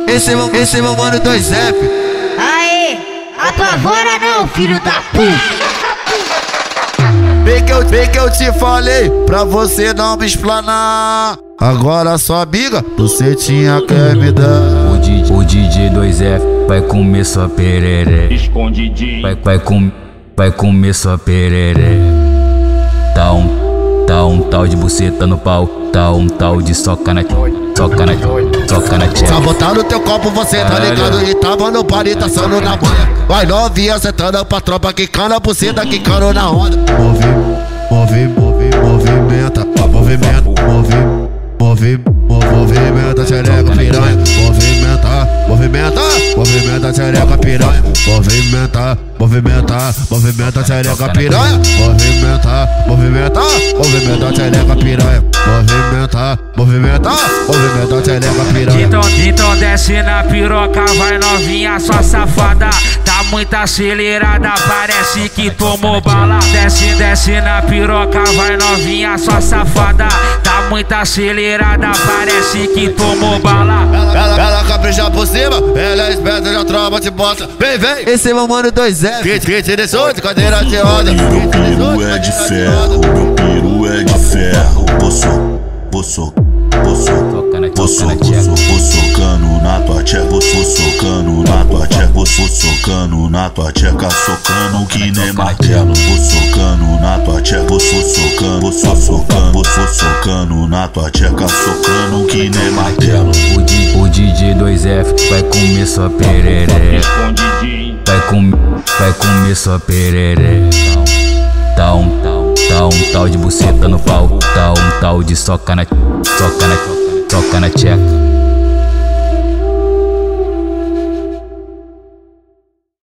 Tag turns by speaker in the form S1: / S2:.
S1: Esse meu mano 2F.
S2: Aê, apavora não, filho da puta.
S1: Bem que eu te falei pra você não me explanar. Agora sua amiga, você tinha que me dar.
S3: O DJ 2F vai comer sua pereré.
S4: Escondidinho.
S3: Vai comer sua pereré. Tá um tal de buceta no pau. Tá um tal de soca na tcheca.
S1: Sabotar no teu copo, você tá ligado? E tava no bar e tá sendo na manha. Vai novinha, sentando pra tropa, quicando a buceta, quicando na onda. Movimenta, movimenta, xereca piranha. Movimenta, xereca piranha. Movimenta, xereca piranha. Movimenta, xereca piranha. Movimenta, xereca piranha.
S5: Então desce na piroca, vai novinha, sua safada. Tá muito acelerada, parece que tomou bala. Desce na piroca, vai novinha, sua safada. Tá muito acelerada, parece que tomou bala.
S1: Ela capricha por cima, ela é esperta, já tropa te bota. Vem. Esse é meu mano 2F. Kit de solto, cadeira de roda.
S6: Meu peru é de ferro, meu peru é de ferro. Vou socando na tua tcheca, vou socando na tua tcheca, vou socando na tua tcheca, socando que nem martelo. Vou socando na tua tcheca, vou socando na tua tcheca, socando que nem martelo.
S3: O DJ 2F vai comer sua pereré.
S4: Escondidinho.
S3: Vai comer sua pereré. Tá um tal de buceta no pau. Tá um tal de soca na tcheca.